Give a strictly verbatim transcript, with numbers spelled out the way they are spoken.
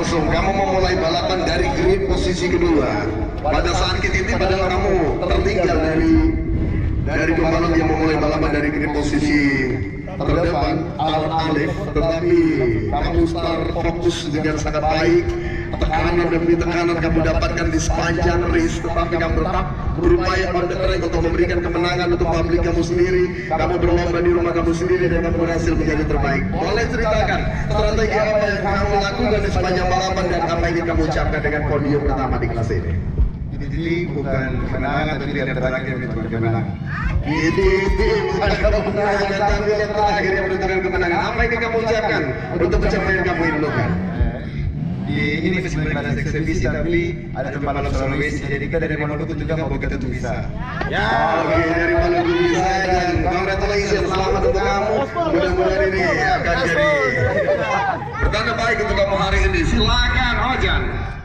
langsung kamu memulai balapan dari grid posisi kedua. Pada saat kita ini padahal kamu tertinggal dari dari pembalap yang memulai balapan dari grid posisi terdepan Al Alif, tetapi kamu start fokus dengan sangat baik. Tekanan demi tekanan kamu dapatkan di sepanjang race, tetapi kamu tetap berupaya on the track untuk memberikan kemenangan untuk publik kamu sendiri. Kamu berlomba di rumah kamu sendiri dan kamu berhasil menjadi terbaik. Boleh ceritakan strategi apa yang kamu lakukan di sepanjang balapan dan apa yang kamu ucapkan dengan podium pertama di kelas ini? Jadi bukan kemenangan, tapi yang terakhir menentukan kemenangan. Ini bukan kemenangan, tapi yang terakhir yang menentukan kemenangan. Apa yang kamu ucapkan untuk pencapaian kamu ini, Logan? Di ini festival ada eksebisi, tapi ada pembalap Sulawesi. Jadi kita dari Maluku juga mau kita tuh bisa. Ya, oke, dari Maluku bisa, dan congratulations, selamat untuk kamu. Mudah-mudahan ini akan jadi pertanda baik untuk kamu hari ini. Silakan, Ojan.